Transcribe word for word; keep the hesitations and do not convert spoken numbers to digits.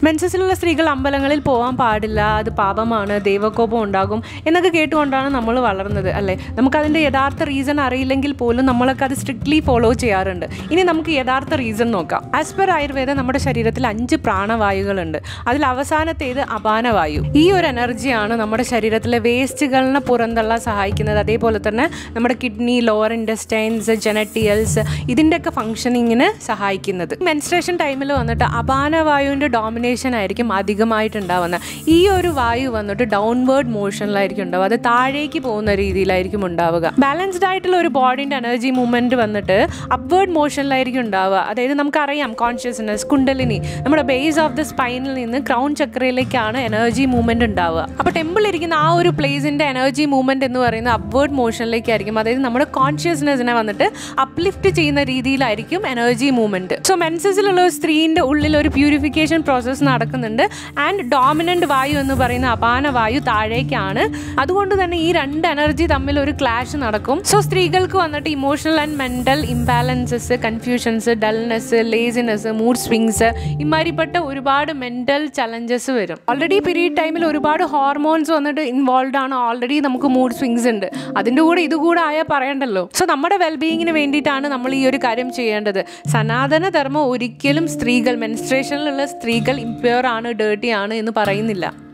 മെൻസസിലുള്ള സ്ത്രീകൾ അമ്പലങ്ങളിൽ പോകാൻ പാടില്ല, അത് പാപമാണ്, ദൈവകോപം ഉണ്ടാകും എന്നൊക്കെ കേട്ടുകൊണ്ടാണ് നമ്മൾ വളർന്നത് അല്ലേ. നമുക്കതിൻ്റെ യഥാർത്ഥ റീസൺ അറിയില്ലെങ്കിൽ പോലും നമ്മളൊക്കെ അത് സ്ട്രിക്ട്ലി ഫോളോ ചെയ്യാറുണ്ട്. ഇനി നമുക്ക് യഥാർത്ഥ റീസൺ നോക്കാം. ആസ് പെർ ആയുർവേദ നമ്മുടെ ശരീരത്തിൽ അഞ്ച് പ്രാണവായുകളുണ്ട്. അതിൽ അവസാനത്തേത് അപാനവായു. ഈ ഒരു എനർജിയാണ് നമ്മുടെ ശരീരത്തിലെ വേസ്റ്റുകളിനെ പുറന്തള്ളാൻ സഹായിക്കുന്നത്. അതേപോലെ തന്നെ നമ്മുടെ കിഡ്നി, ലോവർ ഇൻറ്റസ്റ്റൈൻസ്, ജെനറ്റിയൽസ് ഇതിൻ്റെയൊക്കെ ഫങ്ഷനിങ്ങിന് സഹായിക്കുന്നത്. മെൻസ്ട്രേഷൻ ടൈമിൽ വന്നിട്ട് അപാനവായുവിൻ്റെ ഡോമിനേഷൻ ആയിരിക്കും അധികമായിട്ടുണ്ടാവുന്നത്. ഈ ഒരു വായു വന്നിട്ട് ഡൗൺവേർഡ് മോഷനിലായിരിക്കും ഉണ്ടാവുക, അത് താഴേക്ക് പോകുന്ന രീതിയിലായിരിക്കും ഉണ്ടാവുക. ബാലൻസ്ഡ് ആയിട്ടുള്ള ഒരു ബോഡിൻ്റെ എനർജി മൂവ്മെൻറ്റ് വന്നിട്ട് അപ്വേർഡ് മോഷനിലായിരിക്കും ഉണ്ടാവുക. അതായത് നമുക്കറിയാം കോൺഷ്യസ്നെസ്, കുണ്ടലിനി നമ്മുടെ ബേസ് ഓഫ് ദ സ്പൈനിൽ നിന്ന് ക്രൗൺ ചക്രയിലേക്കാണ് എനർജി മൂവ്മെൻറ്റ് ഉണ്ടാവുക. അപ്പോൾ ടെമ്പിൾ ഇരിക്കുന്ന ആ ഒരു പ്ലേസിൻ്റെ എനർജി മൂവ്മെൻറ്റ് എന്ന് പറയുന്നത് അപ്വേർഡ് മോഷനിലേക്കായിരിക്കും. അതായത് നമ്മുടെ കോൺഷ്യസ്നെസ്സിനെ വന്നിട്ട് അപ്ലിഫ്റ്റ് ചെയ്യുന്ന രീതിയിലായിരിക്കും എനർജി മൂവ്മെൻറ്റ്. സോ മെൻസസിലുള്ള ഒരു സ്ത്രീൻ്റെ ഉള്ളിൽ ഒരു പ്യൂരിഫിക്കേഷൻ പ്രോസസ്സ് നടക്കുന്നുണ്ട്. ആൻഡ് ഡോമിനൻ്റ് വായു എന്ന് പറയുന്ന അപാന വായു താഴേക്കാണ്. അതുകൊണ്ട് തന്നെ ഈ രണ്ട് എനർജി തമ്മിൽ ഒരു ക്ലാഷ് നടക്കും. സോ സ്ത്രീകൾക്ക് വന്നിട്ട് emotional and mental imbalances, confusions, dullness, laziness, mood swings ഇമാതിരിപ്പെട്ട ഒരുപാട് മെൻ്റൽ ചലഞ്ചസ് വരും. ഓൾറെഡി പീരീഡ് ടൈമിൽ ഒരുപാട് ഹോർമോൺസ് വന്നിട്ട് ഇൻവോൾവ് ആണ്. ഓൾറെഡി നമുക്ക് മൂഡ് സ്വിങ്സ് ഉണ്ട്. അതിൻ്റെ കൂടെ ഇതുകൂടെ ആയാൽ പറയണ്ടല്ലോ. സോ നമ്മുടെ വെൽബീയിങ്ങിന് വേണ്ടിയിട്ടാണ് നമ്മൾ ഈ ഒരു കാര്യം ചെയ്യേണ്ടത്. സനാതന ധർമ്മം ഒരിക്കലും സ്ത്രീകൾ, മെൻസ്ട്രേഷനിലുള്ള സ്ത്രീകൾ ഇംപ്യൂർ ആണ്, ഡേർട്ടി ആണ് എന്ന് പറയുന്നില്ല.